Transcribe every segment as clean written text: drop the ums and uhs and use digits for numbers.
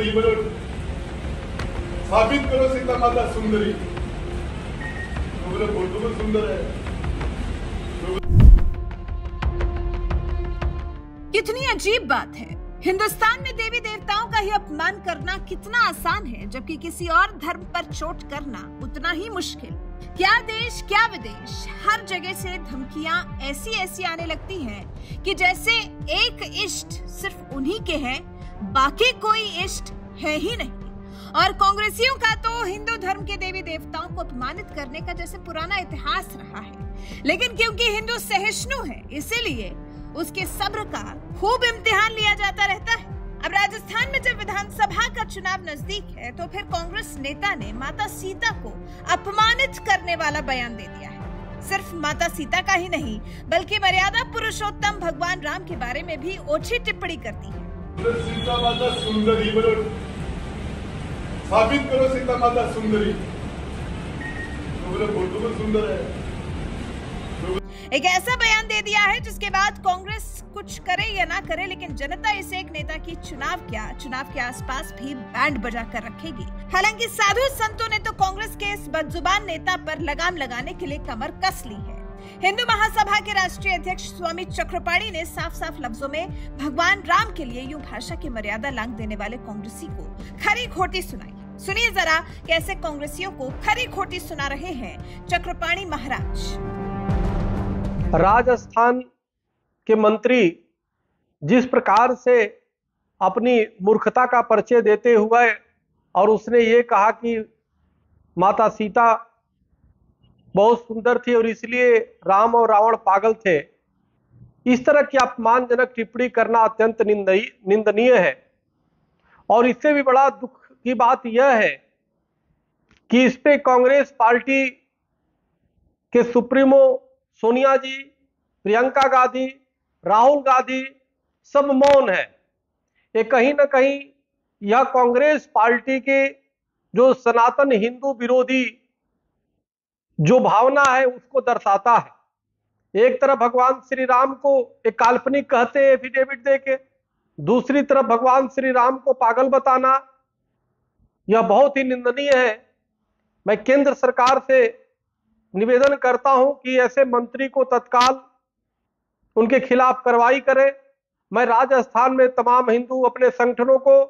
सुंदरी बनो, साबित करो सीता माता सुंदरी। तो बोले फोटो में सुंदर है। कितनी अजीब बात है, हिंदुस्तान में देवी देवताओं का ही अपमान करना कितना आसान है, जबकि किसी और धर्म पर चोट करना उतना ही मुश्किल। क्या देश क्या विदेश, हर जगह से धमकियां ऐसी आने लगती हैं कि जैसे एक इष्ट सिर्फ उन्हीं के हैं, बाकी कोई इष्ट है ही नहीं। और कांग्रेसियों का तो हिंदू धर्म के देवी देवताओं को अपमानित करने का जैसे पुराना इतिहास रहा है, लेकिन क्योंकि हिंदू सहिष्णु है इसीलिए उसके सब्र का खूब इम्तिहान लिया जाता रहता है। अब राजस्थान में जब विधानसभा का चुनाव नजदीक है तो फिर कांग्रेस नेता ने माता सीता को अपमानित करने वाला बयान दे दिया है। सिर्फ माता सीता का ही नहीं बल्कि मर्यादा पुरुषोत्तम भगवान राम के बारे में भी ओछी टिप्पणी करती है। सीता माता सुंदरी बनो, साबित करो सीता माता सुंदरी। तो बोले फोटो में सुंदर है। एक ऐसा बयान दे दिया है जिसके बाद कांग्रेस कुछ करे या ना करे, लेकिन जनता इस एक नेता की चुनाव के आसपास भी बैंड बजा कर रखेगी। हालांकि साधु संतों ने तो कांग्रेस के इस बदजुबान नेता पर लगाम लगाने के लिए कमर कस ली है। हिंदू महासभा के राष्ट्रीय अध्यक्ष स्वामी चक्रपाणी ने साफ लफ्जों में भगवान राम के लिए यूं भाषा की मर्यादा लांघ देने वाले कांग्रेसी को खरी खोटी सुनाई। सुनिए जरा कैसे कांग्रेसियों को खरी खोटी सुना रहे हैं चक्रपाणी महाराज। राजस्थान के मंत्री जिस प्रकार से अपनी मूर्खता का परिचय देते हुए और उसने ये कहा कि माता सीता बहुत सुंदर थी और इसलिए राम और रावण पागल थे, इस तरह की अपमानजनक टिप्पणी करना अत्यंत निंदनीय है। और इससे भी बड़ा दुख की बात यह है कि इस पे कांग्रेस पार्टी के सुप्रीमो सोनिया जी, प्रियंका गांधी, राहुल गांधी सब मौन है। ये कहीं ना कहीं यह कांग्रेस पार्टी के जो सनातन हिंदू विरोधी जो भावना है उसको दर्शाता है। एक तरफ भगवान श्री राम को एक काल्पनिक कहते हैं एफिडेविट देके, दूसरी तरफ भगवान श्री राम को पागल बताना, यह बहुत ही निंदनीय है। मैं केंद्र सरकार से निवेदन करता हूं कि ऐसे मंत्री को तत्काल उनके खिलाफ कार्रवाई करें। मैं राजस्थान में तमाम हिंदू अपने संगठनों को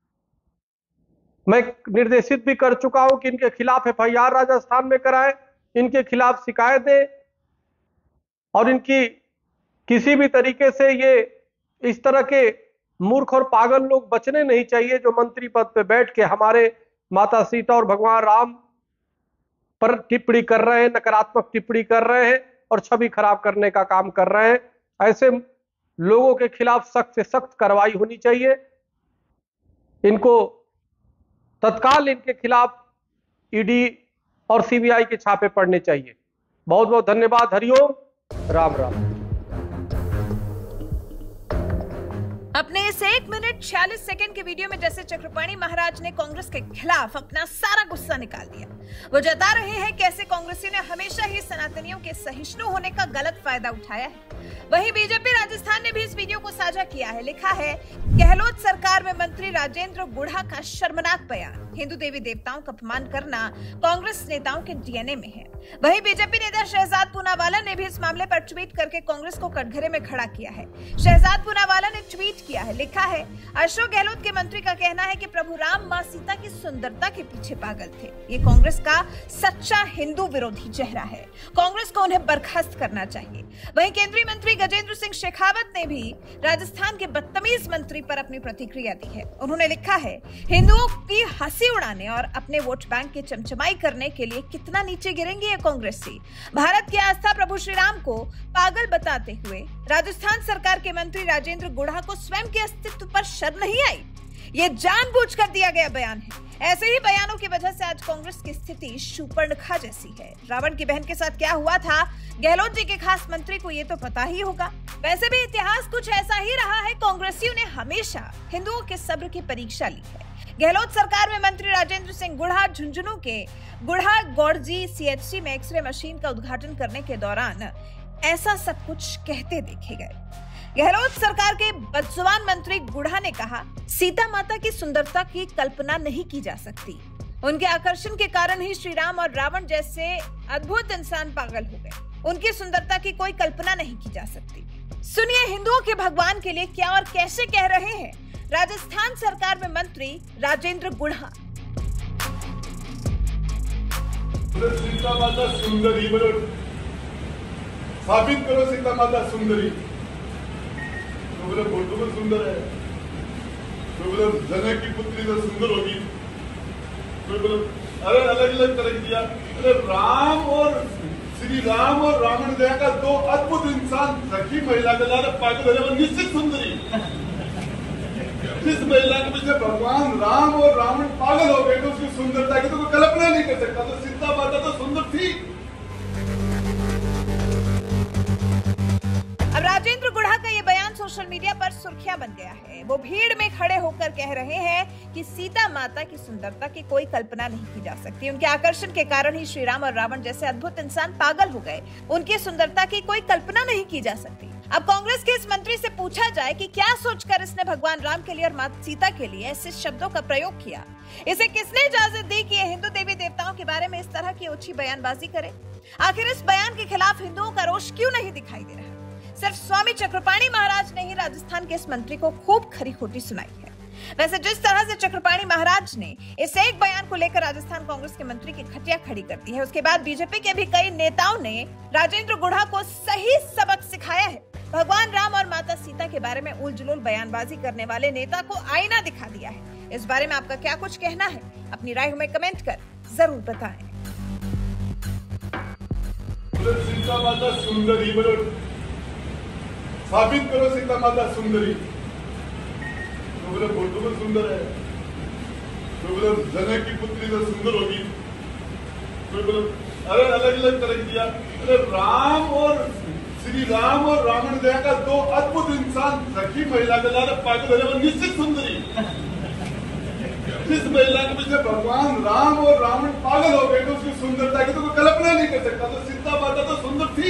मैं निर्देशित भी कर चुका हूं कि इनके खिलाफ एफआईआर राजस्थान में कराएं, इनके खिलाफ शिकायत दें और इनकी किसी भी तरीके से ये इस तरह के मूर्ख और पागल लोग बचने नहीं चाहिए जो मंत्री पद पे बैठ के हमारे माता सीता और भगवान राम पर टिप्पणी कर रहे हैं, नकारात्मक टिप्पणी कर रहे हैं और छवि खराब करने का काम कर रहे हैं। ऐसे लोगों के खिलाफ सख्त से सख्त कार्रवाई होनी चाहिए। इनको तत्काल इनके खिलाफ ईडी और सीबीआई के छापे पड़ने चाहिए। बहुत बहुत धन्यवाद। हरिओम, राम राम। अपने इस 1 मिनट 46 सेकंड के वीडियो में जैसे चक्रपाणी महाराज ने कांग्रेस के खिलाफ अपना सारा गुस्सा निकाल दिया। वो जता रहे हैं कैसे कांग्रेसियों ने हमेशा ही सनातनियों के सहिष्णु होने का गलत फायदा उठाया है। वहीं बीजेपी राजस्थान ने भी इस वीडियो को साझा किया है। लिखा है, गहलोत सरकार में मंत्री राजेंद्र गुढ़ा का शर्मनाक बयान, हिंदू देवी देवताओं का अपमान करना कांग्रेस नेताओं के डीएनए में है। वहीं बीजेपी नेता शहजाद पूनावाला ने भी इस मामले पर ट्वीट करके कांग्रेस को कटघरे में खड़ा किया है। शहजाद पूनावाला ने ट्वीट किया है, लिखा है, अशोक गहलोत के मंत्री का कहना है कि प्रभु राम मां सीता की सुंदरता के पीछे पागल थे। ये कांग्रेस का सच्चा हिंदू विरोधी चेहरा है। कांग्रेस को उन्हें बर्खास्त करना चाहिए। वहीं केंद्रीय मंत्री गजेंद्र सिंह शेखावत ने भी राजस्थान के बदतमीज मंत्री पर अपनी प्रतिक्रिया दी है। उन्होंने लिखा है, हिंदुओं की हंसी उड़ाने और अपने वोट बैंक की चमचमाई करने के लिए कितना नीचे गिरेंगे ये कांग्रेसी। भारत की आस्था प्रभु श्री राम को पागल बताते हुए राजस्थान सरकार के मंत्री राजेंद्र गुढ़ा को स्वयं के अस्तित्व पर शर्म नहीं आई। ये जानबूझकर दिया गया बयान है। ऐसे ही बयानों की वजह से आज कांग्रेस की स्थिति शूर्पणखा जैसी है। रावण की बहन के साथ क्या हुआ था, गहलोत जी के खास मंत्री को ये तो पता ही होगा। वैसे भी इतिहास कुछ ऐसा ही रहा है। कांग्रेसियों ने हमेशा हिंदुओं के सब्र की परीक्षा ली है। गहलोत सरकार में मंत्री राजेंद्र सिंह गुढ़ा झुंझुनू के गुढ़ा गौड़जी सीएचसी में एक्सरे मशीन का उद्घाटन करने के दौरान ऐसा सब कुछ कहते देखे गए। गहलोत सरकार के बदजुबान मंत्री गुढ़ा ने कहा, सीता माता की सुंदरता की कल्पना नहीं की जा सकती। उनके आकर्षण के कारण ही श्री राम और रावण जैसे अद्भुत इंसान पागल हो गए। उनकी सुंदरता की कोई कल्पना नहीं की जा सकती। सुनिए हिंदुओं के भगवान के लिए क्या और कैसे कह रहे हैं राजस्थान सरकार में मंत्री राजेंद्र गुढ़ा। सीता माता सुंदरी, बोलो साबित करो सीता माता सुंदरी। तो बोले फोटो में सुंदर है, तो बोले जनक की पुत्री तो सुंदर होगी, तो बोले अरे अलग अलग तरह दिया। अरे राम और श्री राम और रावण जैसा दो अद्भुत इंसान सखी महिला के द्वारा पागल होने निश्चित सुंदरी। जिस महिला के पीछे भगवान राम और रावण पागल हो गए तो उसकी सुंदरता की तो कोई कल्पना नहीं कर सकता। तो सीता माता तो सुंदर थी। अब राजेंद्र गुढ़ा का ये बयान सोशल मीडिया पर सुर्खियां बन गया है। वो भीड़ में खड़े होकर कह रहे हैं कि सीता माता की सुंदरता की कोई कल्पना नहीं की जा सकती। उनके आकर्षण के कारण ही श्री राम और रावण जैसे अद्भुत इंसान पागल हो गए। उनकी सुंदरता की कोई कल्पना नहीं की जा सकती। अब कांग्रेस के इस मंत्री से पूछा जाए कि क्या सोचकर इसने भगवान राम के लिए और माता सीता के लिए ऐसे शब्दों का प्रयोग किया। इसे किसने इजाजत दी कि ये हिंदू देवी देवताओं के बारे में इस तरह की ओछी बयानबाजी करे। आखिर इस बयान के खिलाफ हिंदुओं का रोष क्यों नहीं दिखाई दे रहा। सिर्फ स्वामी चक्रपाणी महाराज ने ही राजस्थान के इस मंत्री को खूब खरी खोटी सुनाई है। वैसे जिस तरह से चक्रपाणी महाराज ने इस एक बयान को लेकर राजस्थान कांग्रेस के मंत्री की खटिया खड़ी कर दी है, उसके बाद बीजेपी के भी कई नेताओं ने राजेंद्र गुढ़ा को सही सबक सिखाया है। भगवान राम और माता सीता के बारे में उलझुल बयानबाजी करने वाले नेता को आईना दिखा दिया है। इस बारे में आपका क्या कुछ कहना है, अपनी राय हमें कमेंट कर जरूर बताएं। सीता माता सुंदरी, बोलो साबित करो सीता माता सुंदरी। तो बोले फोटो में सुंदर है, तो बोले जनक की पुत्री तो सुंदर होगी, तो बोले अरे अलग अलग तरह दिया। अरे राम और श्री राम और रावण जैसा दो अद्भुत इंसान सखी महिला के द्वारा पागल होने निश्चित सुंदरी। जिस महिला के पीछे भगवान राम और रावण पागल हो गए तो उसकी सुंदरता की तो कोई कल्पना नहीं कर सकता। तो सीता माता तो सुंदर थी।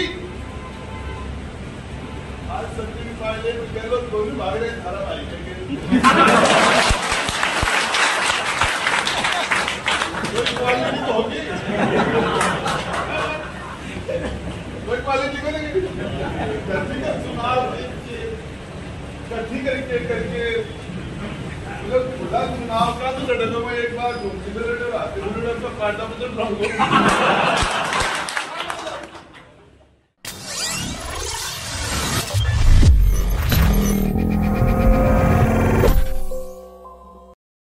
आज सत्य फायदे में कह लो दोनों भाग रहे धारा भाई कोई क्वालिटी तो होगी, कोई क्वालिटी को नहीं धरती का चुनाव कठी करके खुला चुनाव का तो लड़े तो मैं एक बार घूमती में लड़े काटा मुझे